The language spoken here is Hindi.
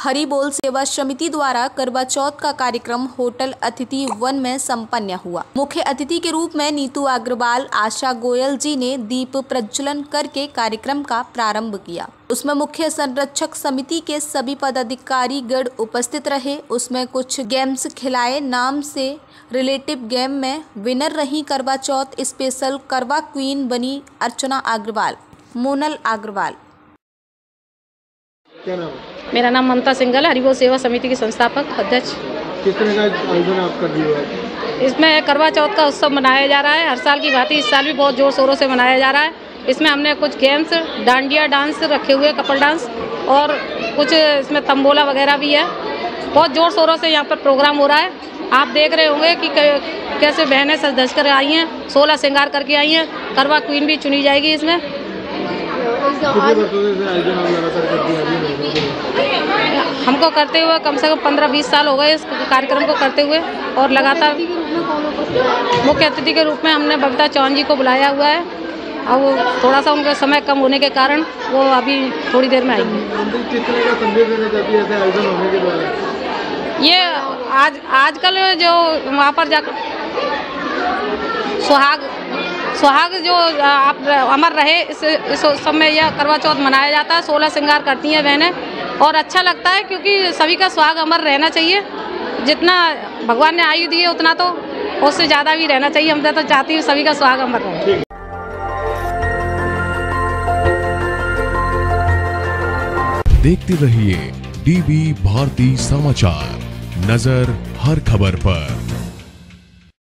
हरि बोल सेवा समिति द्वारा करवा चौथ का कार्यक्रम होटल अतिथि वन में संपन्न हुआ। मुख्य अतिथि के रूप में नीतू अग्रवाल, आशा गोयल जी ने दीप प्रज्वलन करके कार्यक्रम का प्रारंभ किया। उसमें मुख्य संरक्षक समिति के सभी पदाधिकारी गण उपस्थित रहे। उसमें कुछ गेम्स खिलाए। नाम से रिलेटिव गेम में विनर रही करवा चौथ स्पेशल करवा क्वीन बनी अर्चना अग्रवाल, मोनल अग्रवाल। क्या नाम है? मेरा नाम ममता सिंघल, हरिबोल सेवा समिति की संस्थापक अध्यक्ष। किस तरह का आयोजन आप कर रही हो? इसमें करवा चौथ का उत्सव मनाया जा रहा है। हर साल की भांति इस साल भी बहुत जोर शोरों से मनाया जा रहा है। इसमें हमने कुछ गेम्स, डांडिया डांस रखे हुए, कपल डांस और कुछ इसमें तंबोला वगैरह भी है। बहुत जोर शोरों से यहाँ पर प्रोग्राम हो रहा है। आप देख रहे होंगे कि कैसे बहनें सज धज कर आई हैं, 16 श्रृंगार करके आई हैं। करवा क्वीन भी चुनी जाएगी इसमें। हमको करते हुए कम से कम 15-20 साल हो गए इस कार्यक्रम को करते हुए, और लगातार मुख्य अतिथि के रूप में हमने बबीता चौहान जी को बुलाया हुआ है। और वो थोड़ा सा उनका समय कम होने के कारण वो अभी थोड़ी देर में आएंगे। ये आजकल जो वहाँ पर जाकर सुहाग जो आप अमर रहे, इस समय यह करवा चौथ मनाया जाता है। 16 श्रृंगार करती हैं बहनें और अच्छा लगता है, क्योंकि सभी का सुहाग अमर रहना चाहिए। जितना भगवान ने आयु दी है उतना तो उससे ज़्यादा भी रहना चाहिए। हम तो चाहती हूँ सभी का सुहाग अमर रहे। देखते रहिए डीबी भारती समाचार, नजर हर खबर पर।